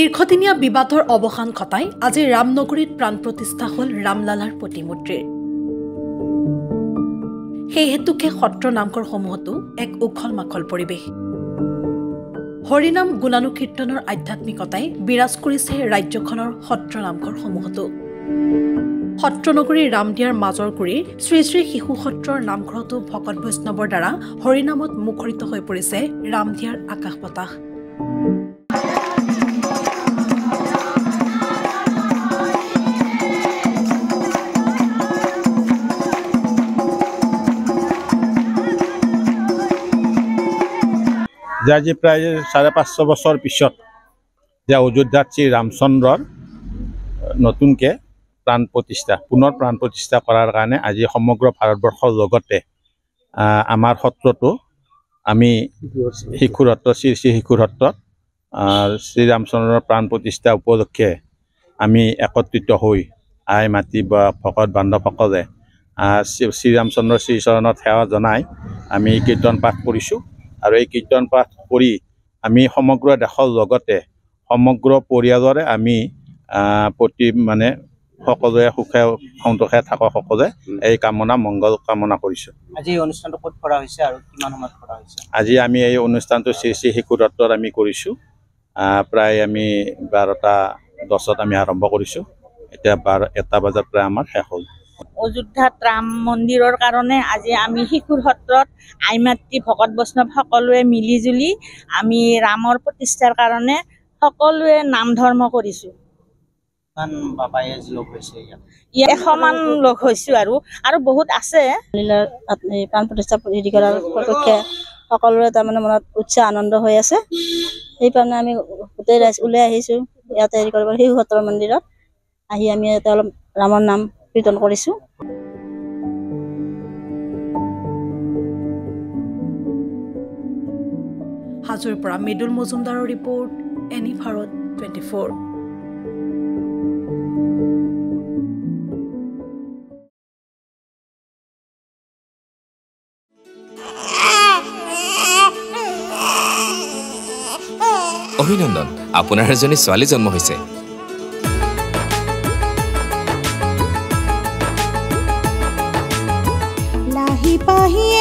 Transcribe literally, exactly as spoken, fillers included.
দীৰ্ঘদিনীয়া বিবাদৰ অৱসান ঘটাই আজি ৰামনগৰীত প্ৰাণ প্ৰতিষ্ঠা হ'ল ৰামলালাৰ প্ৰতিমূৰ্তিৰ। সেই হেতুকে সত্ৰ নামঘৰসমূহতো এক উখল মাখল পৰিৱেশ। হৰিনাম গুণানুকীৰ্তনৰ আধ্যাত্মিকতাই বিৰাজ কৰিছে ৰাজ্যখনৰ সত্ৰ নামঘৰসমূহতো। সত্ৰনগৰী ৰামদিয়াৰ মাজৰ গুৰিৰ শ্ৰী শ্ৰী শিশু সত্ৰৰ নামঘৰতো ভকত বৈষ্ণৱৰ দ্বাৰা হৰিনামত মুখৰিত হৈ পৰিছে ৰামদিয়াৰ আকাশ বতাহ। যে আজি প্ৰায় চাৰে পাঁচশ বছৰ পিছত যে অযোধ্যাত শ্ৰী ৰামচন্দ্ৰৰ নতুনকৈ প্ৰাণ প্ৰতিষ্ঠা পুনৰ প্ৰাণ প্ৰতিষ্ঠা কৰাৰ কাৰণে আজি সমগ্ৰ ভাৰতবৰ্ষৰ লগতে আমাৰ সত্ৰটো আমি শিশুৰ সত্ৰ শ্ৰী শ্ৰী শিশুৰ সত্ৰত শ্ৰী ৰামচন্দ্ৰৰ প্ৰাণ প্ৰতিষ্ঠা উপলক্ষে আমি একত্ৰিত হৈ আই মাতি বা ভকত বান্ধৱসকলে শ্ৰী ৰামচন্দ্ৰৰ শ্ৰীচৰণত সেৱা জনাই আমি কীৰ্তন পাঠ কৰিছোঁ। আৰু এই কীৰ্তন পাঠ কৰি আমি সমগ্ৰ দেশৰ লগতে সমগ্ৰ পৰিয়ালৰে আমি প্ৰতি মানে সকলোৱে সুখে সন্তোষে থাকক সকলোৱে এই কামনা মংগল কামনা কৰিছোঁ। আজি এই অনুষ্ঠানটো ক'ত কৰা হৈছে আৰু কিমান সময়ত কৰা হৈছে? আজি আমি এই অনুষ্ঠানটো শ্ৰী শ্ৰী শিশু সত্ৰত আমি কৰিছোঁ। প্ৰায় আমি বাৰটা দহত আমি আৰম্ভ কৰিছোঁ। এতিয়া বাৰ এটা বজাত প্ৰায় আমাৰ শেষ হ'ল। অযোধ্যাত ৰাম মন্দিৰৰ কাৰণে আজি আমি শিশুৰ সত্ৰত আই মাতৃ ভকত বৈষ্ণৱ সকলোৱে মিলি জুলি আমি ৰামৰ প্ৰতিষ্ঠাৰ কাৰণে সকলোৱে নাম ধৰ্ম কৰিছোঁ। এশমান লগ হৈছোঁ আৰু আৰু বহুত আছে। প্ৰাণ প্ৰতিষ্ঠা হেৰি কৰাৰ পক্ষে সকলোৰে তাৰমানে মনত উৎসাহ আনন্দ হৈ আছে। সেইকাৰণে আমি গোটেই ৰাইজ ওলাই আহিছোঁ ইয়াতে হেৰি কৰিব শিশু সত্ৰৰ মন্দিৰত আহি আমি ইয়াতে অলপ ৰামৰ নাম কীৰ্তন কৰিছোঁ। হাজোৰ পৰা মৃদুল মজুমদাৰৰ report, NE Bharat twenty four. অভিনন্দন, আপোনাৰ এজনী ছোৱালী জন্ম হৈছে। লাহি পাহি